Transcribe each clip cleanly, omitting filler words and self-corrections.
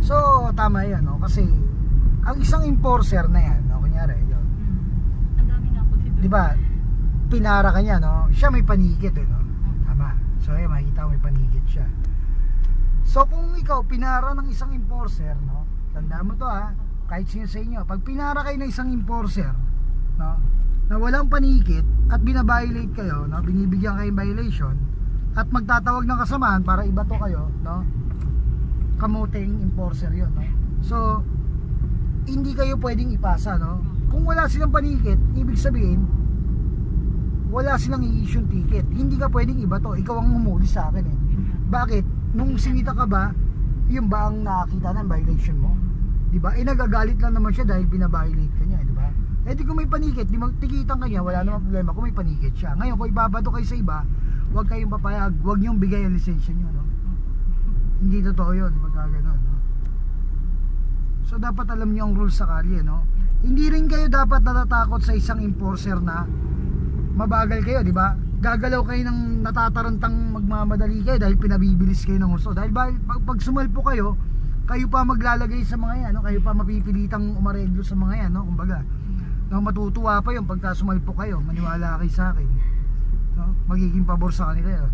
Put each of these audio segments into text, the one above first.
So tama yan, no? Kasi ang isang enforcer na yan, no? Kunyari yun, ang dami nga po dito, diba, pinara ka niya, no? Siya may panikit, no? Tama. So ayun, makikita may panikit siya. So kung ikaw pinara ng isang enforcer, no? Tandaan mo to, ha? Kahit sino sa inyo, pag pinara kayo ng isang enforcer, no, na walang panikit at binabiolate kayo, no, binibigyan kayo violation at magtatawag ng kasamahan para ibato kayo, no, kamuting enforcer yun, no. So hindi kayo pwedeng ipasa, no. Kung wala silang panikit, ibig sabihin wala silang i-issue ticket, hindi ka pwedeng ibato, ikaw ang humuli sa akin, eh. Bakit? Nung sinita ka ba, yun ba ang nakakita ng violation mo? Diba? Eh nagagalit lang naman siya dahil binabiolate ka niya, diba? Eh di kung may panikit, di magtikitan ka niya, wala namang problema kung may panikit siya. Ngayon kung ibabato kayo sa iba, huwag kayong papayag, huwag niyong bigay ang lisensya niyo, no? Hindi totoo yun, magkaganon, no? So dapat alam niyo ang rules sa kalye, no? Hindi rin kayo dapat natatakot sa isang enforcer na mabagal kayo, diba? Gagalaw kayo ng natatarantang magmamadali kayo dahil pinabibilis kayo ng husto. Dahil pag sumalpo kayo, kayo pa maglalagay sa mga yan, no? Kayo pa mapipilitang umareglo sa mga yan, no? Kumbaga, no, matutuwa pa yun pagka sumalpo kayo, maniwala kayo sa akin, no? Magiging pabor sa kanila yun.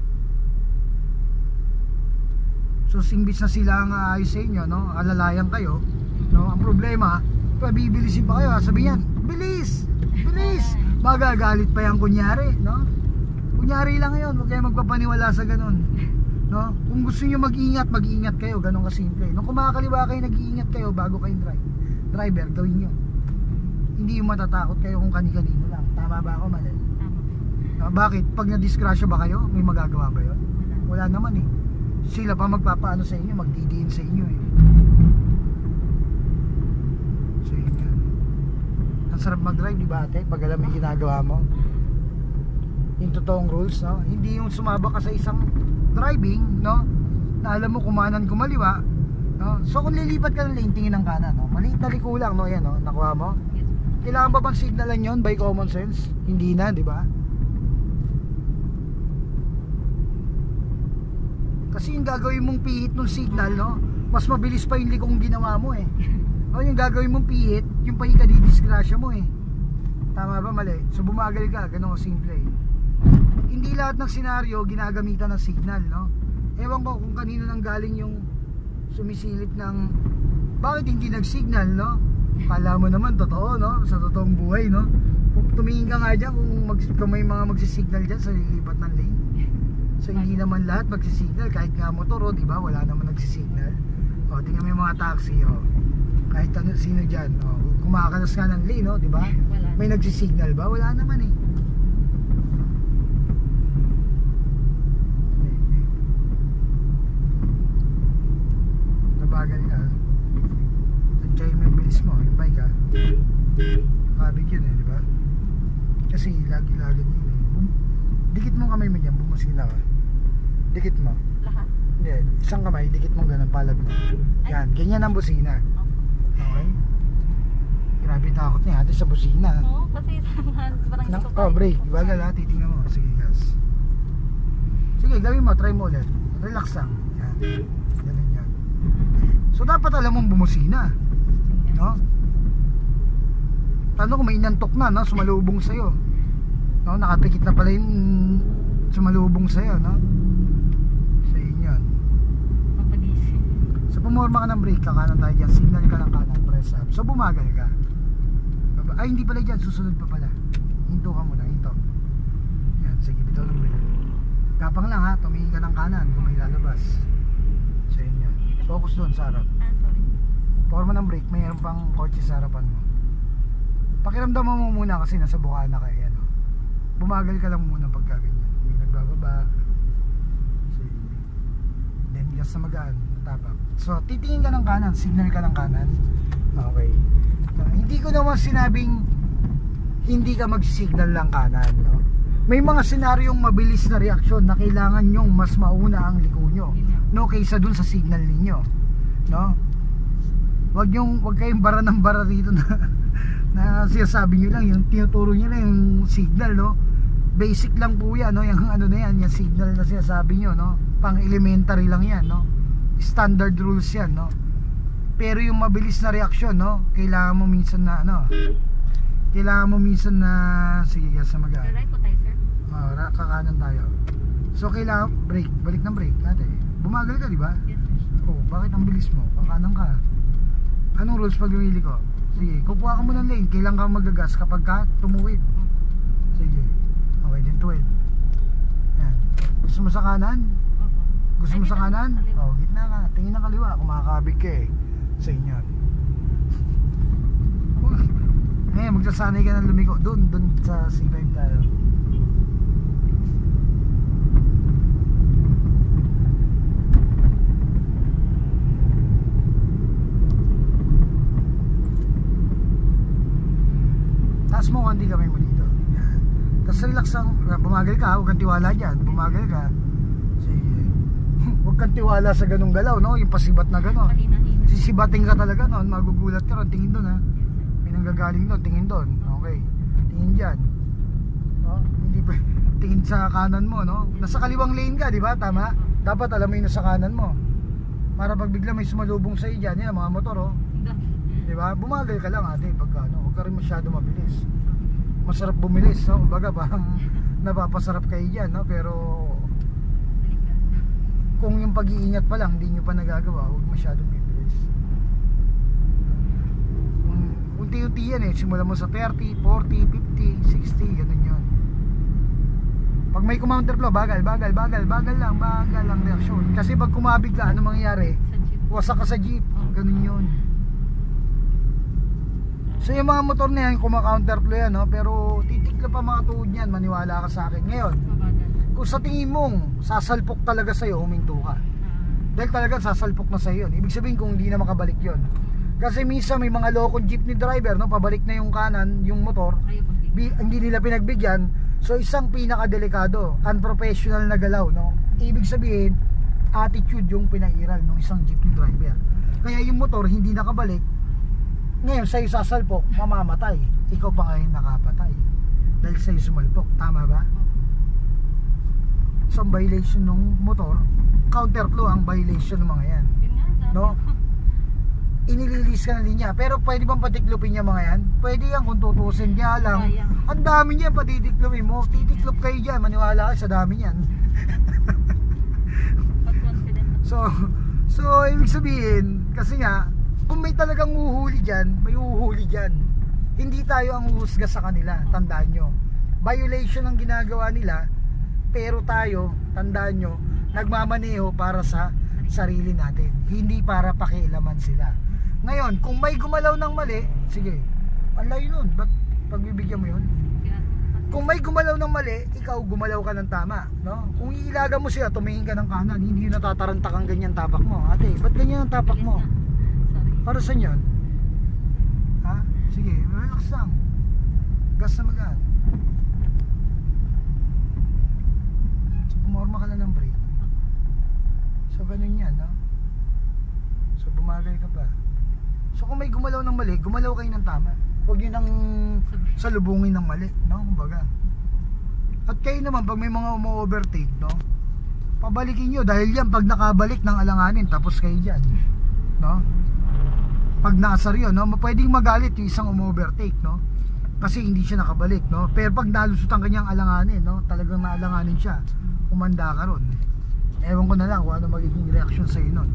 So imbis na sila ang aayos sa inyo, no? Alalayan kayo, no? Ang problema, pabibilisin pa kayo, sabihin yan, bilis! Bilis! Magagalit pa yan kunyari, no? Kunyari lang yun, huwag kayo magpapaniwala sa ganun, no? Kung gusto niyo mag-ingat, mag-ingat kayo, ganun kasimple. Nung kumakaliwa kayo, nag-iingat kayo bago kayong driver, gawin niyo. Hindi yung matatakot kayo kung kani-kanino lang. Tama ba ako, mali? No, bakit? Pag na-disgrasya ba kayo, may magagawa ba yun? Wala naman, eh. Sila pa magpapaano sa inyo, magdidiin sa inyo, eh. So yun yan. Ang sarap mag-drive, di ba ate? Pag alam yung ginagawa mo, yung totoong rules, no? Hindi yung sumaba ka sa isang driving, no, na alam mo kumanan kumaliwa, no. So kung lilipat ka ng lane, tingin ng kanan, no, maliit na liko lang, no, yan, no, nakuha mo. Kailangan ba bang signalan yon by common sense? Hindi na, di ba? Kasi yung gagawin mong pihit ng signal, no, mas mabilis pa yung likong ginawa mo, eh. No, yung gagawin mong pihit, yung pa ikadidisgrasya mo, eh. Tama ba, mali? So bumagal ka, ganun simple, eh. Hindi lahat ng senaryo ginagamitan ng signal, no? Ewan ko kung kanino nang galing yung sumisilip ng bakit hindi nag-signal, no? Kala mo naman totoo, no? Sa totoong buhay, no? Tumingin ka nga dyan kung may mga magsisignal dyan sa lilipat ng lane. So hindi naman lahat magsisignal, kahit nga motor, oh, diba? Wala naman nagsisignal. O, tingnan mo yung mga taxi, oh. Kahit ano, sino dyan, oh. Kumakalas nga ng lane, no? Diba? May nagsisignal ba? Wala naman, eh. Nabagal ka, nandiyan yung bilis mo, yung bike, ha? Kabig yun, eh, diba? Kasi lagi-lagi yun, eh. Dikit mo kamay mo dyan, bumasila ka. Dikit mo. Lahat? Hindi, isang kamay, dikit mo ganun, palad mo. Yan, ganyan ang busina. Okay? Grabe takot niya ate sa busina. Oo, kasi parang ito pa. Oh, brake, bagal ha, titingnan mo. Sige, gas. Sige, gawin mo, try mo ulit. Relax lang. Yan. Ganun yan. So dapat alam mong bumusina, no? Paano kung may inantok na, no? Sumalubong sa'yo, no? Nakapikit na pala yung sumalubong sa'yo, no? So yun yun. Mapagising. So pumorma ka ng brake, kakanan tayo dyan. Signal ka ng kanan, press up. So bumagal ka. Ay hindi pala dyan, susunod pa pala. Hinto ka muna, hinto. Yan, sige, bitaw ng brake. Gapang lang ha, tumingin ka ng kanan kung may lalabas. So yun yun. Focus doon sa harap. Sorry. Forma ng brake, mayroon pang kotse sa harapan mo. Pakiramdam mo muna kasi nasa bukana ka, yan, oh. Bumagal ka lang muna pagka ganyan. May nagbababa. So yun yun. Then gas na magaan, tapak. So titingin ka ng kanan, signal ka ng kanan. Okay. Hindi ko naman sinabing hindi ka mag-signal lang kanan, no? May mga senaryong mabilis na reaksyon na kailangan nyong mas mauna ang liko nyo, no, kaysa dun sa signal ninyo, no? Wag kayong bara ng bara rito na sinasabi nyo lang, yung tinuturo nyo lang yung signal, no? Basic lang po yan, no? Yung ano na yan, yung signal na sinasabi nyo, no? Pang elementary lang yan, no? Standard rules yan, no? Pero yung mabilis na reaksyon, no, kailangan mo minsan na sige, gas na magaan. Right po tayo, sir? Kakanan tayo. So kailangan brake, balik ng brake natin. Bumagal ka, di ba? Yes, sir. Oh, bakit ang bilis mo? Kakanan ka. Anong rules pag lumili ko? Sige, kukuha ka mo ng lane. Kailan ka magagas kapag ka tumuwid? Sige. Okay, then tuwid. Yan. Gusto mo sa kanan? Opo. Gusto mo Ay, sa dito, kanan? kaliwa. Oh, gitna ka. Tingin ng kaliwa. Kumakabig ka eh. Sa inyo. Ngayon, magsasanay ka ng lumiko. Doon sa C5 tayo. Taas mo konti kamay mo dito. Yan. Tapos relax lang. Bumagal ka. Huwag kang tiwala dyan. Bumagal ka. Sige. Huwag kang tiwala sa ganung galaw, no? Yung pasibat na gano'n. Kanina-hina. Sisibating ka talaga noon. Magugulat ka ron. Tingin doon, ha? Yes, sir. May nanggagaling doon. Tingin doon. Okay. Tingin dyan. No? Hindi pa. Tingin sa kanan mo, no? Nasa kaliwang lane ka, di ba? Tama? Dapat alam mo yung nasa kanan mo. Para pag bigla may sumalubong sa'yo dyan, yan, mga motor, oh. Di ba? Bumagal ka lang, ate. Pagka, no? Huwag ka rin masyado mabilis. Masarap bumilis, no? Kumbaga, parang napapasarap kayo dyan, no? Pero kung yung pag-iingat pa lang, hindi nyo pa nagagawa, huwag masyadong bibilis. Unti-unti yan eh. Simulan mo sa 30, 40, 50, 60, ganun yun. Pag may counterflow, bagal lang reaksyon. Kasi pag kumabig ka, ano mangyayari? Sa jeep. Wasak ka sa jeep, ganun yun. So yung mga motor na yan, kumaka-counterflow yan, no? Pero titikla pa mga tuhod yan, maniwala ka sa akin. Ngayon, Mabagal. kung sa tingin mong sasalpok talaga sa'yo, huminto ka. Dahil talaga sasalpok na sa'yo yun. Ibig sabihin kung hindi na makabalik yun. Kasi minsan may mga lokong jeepney driver, no? Pabalik na yung kanan, yung motor, Ayaw pag hindi nila pinagbigyan. So isang pinakadelikado, unprofessional na galaw, no? Ibig sabihin, attitude yung pinairal ng isang jeepney driver. Kaya yung motor hindi nakabalik. Ngayon sa'yo sasalpok, mamamatay. Ikaw pa ngayon nakapatay dahil sa'yo sumalpok, tama ba? So ang violation ng motor, counterflow ang violation ng mga yan, Yun nga, dami. no? Inililis ka ng linya. Pero pwede bang patiklopin niya mga yan? Pwede yan kung tutusin niya lang. Sayang. Ang dami niya patitiklopin mo. Titiklop kayo dyan, maniwala ka sa dami niyan. Pag confident. So ibig sabihin, kasi nga kung may talagang uhuli dyan, may uhuli dyan. Hindi tayo ang uhusga sa kanila. Tandaan nyo, violation ang ginagawa nila. Pero tayo, tandaan nyo, nagmamaneho para sa sarili natin, hindi para pakialaman sila. Ngayon, kung may gumalaw ng mali, sige, anlay nun, ba't pagbibigyan mo yun? Kung may gumalaw ng mali, ikaw gumalaw ka ng tama, no? Kung iilaga mo siya, tumingin ka ng kanan, hindi yun natatarantak ang ganyan tapak mo. Ate, ba't ganyan ang tapak mo? Sorry. Para saan yun? Ha? Sige, relax lang. Gas na magaan. So, pumorma ka lang ng brake. So, ganun yan, no? So, bumagal ka pa. So, kung may gumalaw ng mali, gumalaw kayo ng tama. Huwag nyo nang salubungin ng mali, no? Kumbaga. At kayo naman, pag may mga umu-overtake, no? Pabalikin nyo, dahil yan, pag nakabalik ng alanganin, tapos kayo dyan, no? Pag naasar yun, no? Pwedeng magalit yung isang umu-overtake, no? Kasi hindi siya nakabalik, no? Pero pag nalusutan kanyang alanganin, no? Talagang naalanganin siya, umanda ka ron. Ewan ko na lang kung ano magiging reaction sa'yo nun.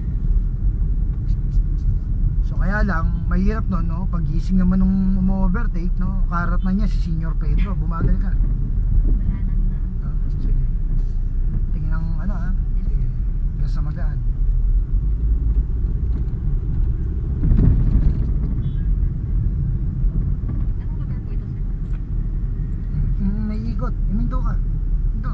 So kaya lang, mahirap nun, no? Pag gising naman nung umu-overtake, no? Kaharap na niya si Senior Pedro, bumagal ka. Wala nang No? Sige. Tingin ng ano, ha? Sige. Gas na magaan. Anong lugar po ito, sir? Naiikot. Iminto ka. Ito.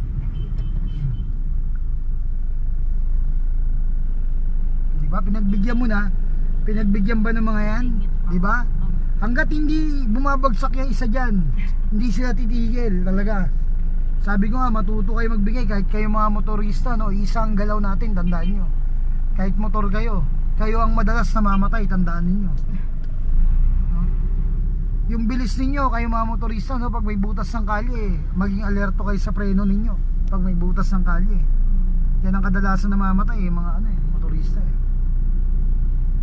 Diba? Pinagbigyan mo na. Pinagbigyan ba ng mga yan? Diba? Hanggat hindi bumabagsak yung isa dyan, hindi sila titigil talaga. Sabi ko nga, matuto kayo magbigay. Kahit kayo mga motorista, no? Isang galaw natin, tandaan nyo. Kahit motor kayo, kayo ang madalas na mamatay, tandaan ninyo. No? Yung bilis ninyo, kayo mga motorista, no? Pag may butas ng kalye, maging alerto kayo sa preno ninyo. Pag may butas ng kalye, yan ang kadalasan na mamatay, mga ano, motorista.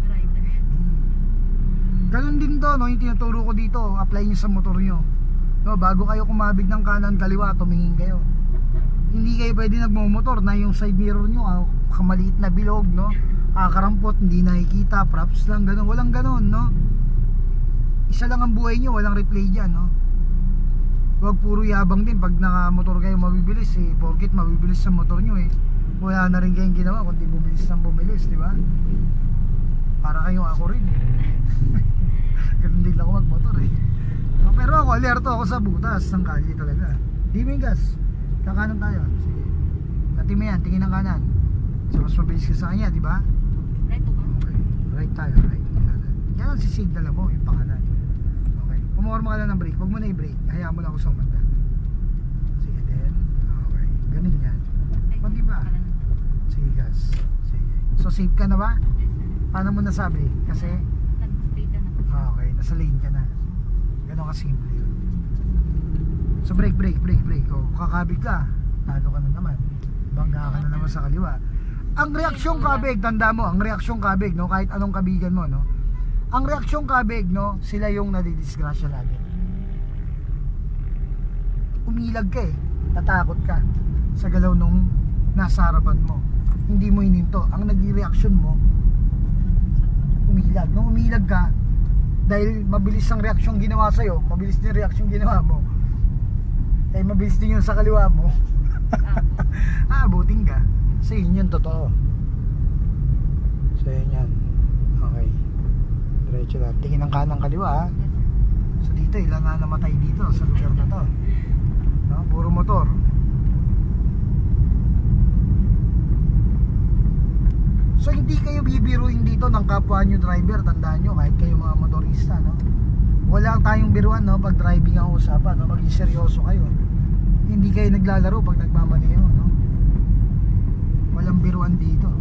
ganun din to, no? Yung tinuturo ko dito, apply nyo sa motor nyo, no? Bago kayo kumabig ng kanan kaliwa, tumingin kayo. Hindi kayo pwede nagmumotor na yung side mirror nyo kamaliit na bilog, no? Kakarampot, hindi nakikita, props lang, ganun. Walang ganun, no? Isa lang ang buhay nyo, walang replay dyan, no? Huwag puro yabang din pag nakamotor kayo mabibilis porket mabibilis sa motor nyo wala na rin kayong ginawa kundi bumilis ng bumilis, di ba? Para kayong ako rin. Ganun din ako magmotor no, pero ako alerto ako sa butas ng kalye talaga. Di mo yung gas, kakanan tayo, sige. Dati mo yan, tingin ng kanan. So mas mabilis ka sa kanya, di ba? Right po ba? Okay, right tayo, right. Yan ang sisignal mo, yung pakanan. Okay, pumorma ka lang ng brake, huwag mo na i-brake, hayaan mo lang ako sa umanda. Sige din, okay, ganun yan. Kundi ba? Sige gas, sige. So safe ka na ba? Yes, sir. Paano mo nasabi? Kasi? Nag-straight na po. Okay, nasa lane ka na. Ganun ka simple yun. So brake. O, kakabig ka, talo ka na naman. Bangga ka na naman sa kaliwa. Ang reaksyong kabig, tanda mo, ang reaksyong kabig, no, kahit anong kabigan mo, no, ang reaksyong kabig, no, sila yung nadidisgrasya lagi. Umilag ka natakot ka sa galaw nung nasa harapan mo. Hindi mo hininto. Ang nagre-reaksyon mo, umilag. Nung umilag ka, dahil mabilis ang reaksyong ginawa sa'yo, mabilis din reaksyong ginawa mo, dahil mabilis din yung sa kaliwa mo, abutin ka. So yun yung totoo. So yun yan. Okay, diretso lang, tingin ng kanang kaliwa ha. So dito ilan na namatay dito sa lugar na to, no? Puro motor. So hindi kayo bibiruin dito ng kapwa nyo driver, tandaan nyo, kahit kayo mga motorista, no? Wala tayong biruan, no? Pag driving ang usapan, no? Maging seryoso kayo. Hindi kayo naglalaro pag nagmamaneho, no? Walang biruan dito.